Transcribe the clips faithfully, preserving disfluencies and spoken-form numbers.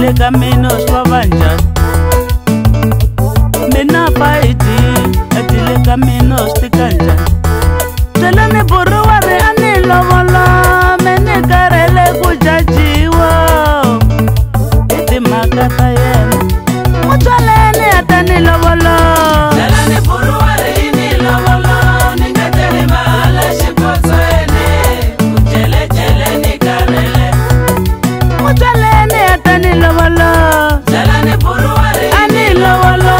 atile kamino swabanja mina faiti atile kamino stikanja telane buruware ani lovola mene karele kujajiwa iti makata yena mutwalene atani lovola telane buruware ini lovola ningatele mahala shipotswene kujele jele ni karele mutwalene atani lovola telane buruware ani lovola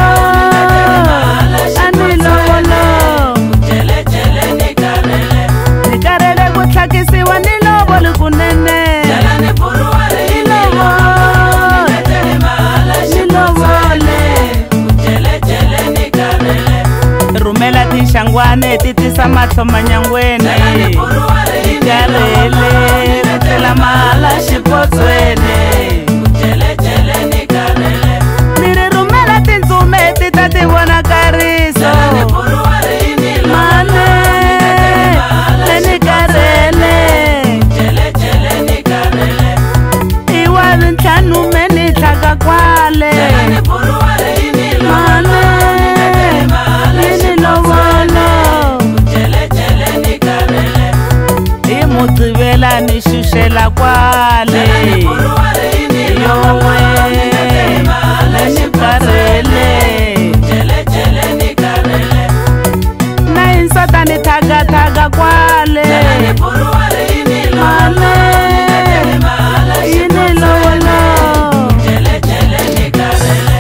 ani lovola kujele jele ni karele ni karele kutlakisiwa ni lovola kunene telane buruware ini lovola ningatele mahala shipotswene kujele jele ni karele rumela tishangwane titisa matlo manyangweni ikarele kutela mahala shipotswene kujele jele ni karele niri rumela tinzume titativona kariso mane leni karele jele jele ni karele iwa vintlanu meni tlaka kwale mane mutivela ni shushela kwale yowe ni karele jele jele ni karele na insota ni taga taga kwale mane yini lolo jele jele ni karele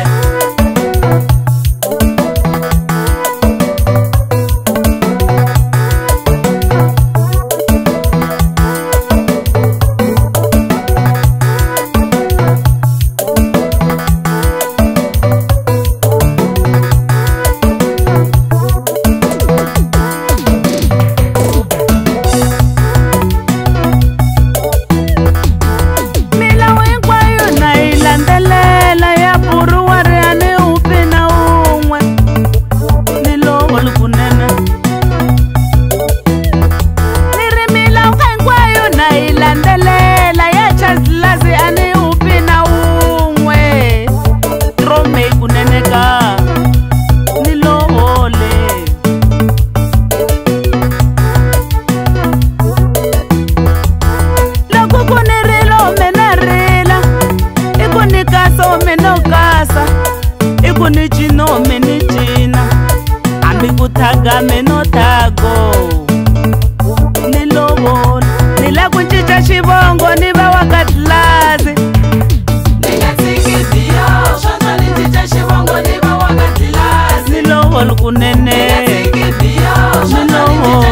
taga meno tago nilovona nila kuncinca xivongo ni va wa ka tlilasi ningatsikisiyo swantwa ni cinca xivongo ni va wa ka tlilasi nilovona kunene nilovona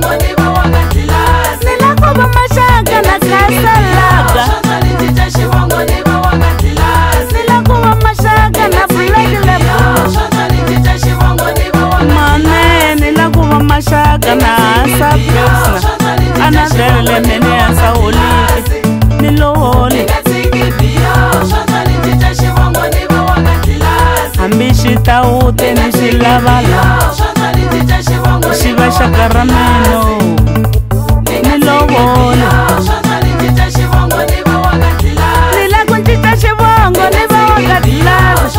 nila ku va maxaka na kasalaga nila ku va maxaka na black level mashaka na asa pesa ana dele mene asa olike nilohole ambishi taute ni shilavala shiva shakarameno nilohole nila kunchita shivongo ni va wakatilasi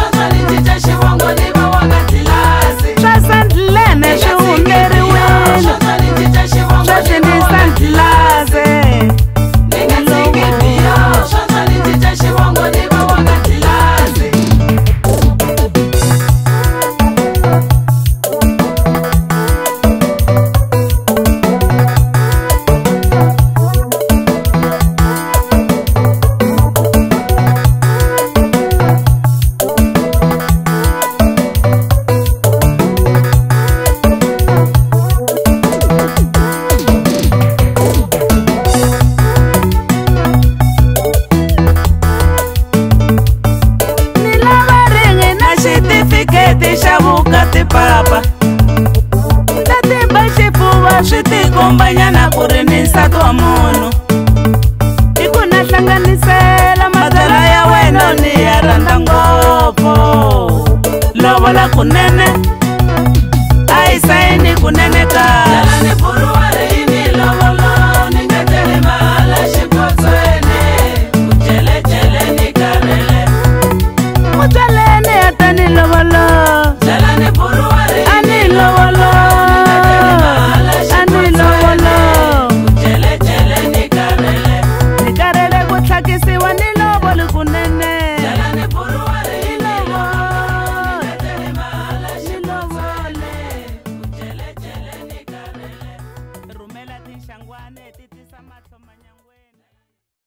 Sunglen papa tatimba xifuva swi tikombanyana ku ri ni nsati wa munhu i ku na hlanganisela matsala ya wena ni ya rhandza ngopfu lovola kunene